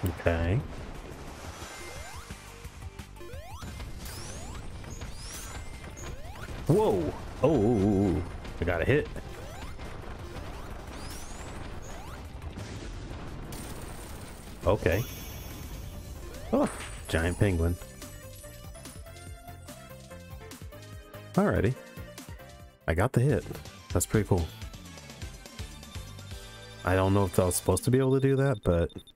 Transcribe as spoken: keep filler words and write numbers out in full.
Okay. Whoa! Oh, I got a hit. Okay. Oh, giant penguin. Alrighty. I got the hit. That's pretty cool. I don't know if I was supposed to be able to do that, but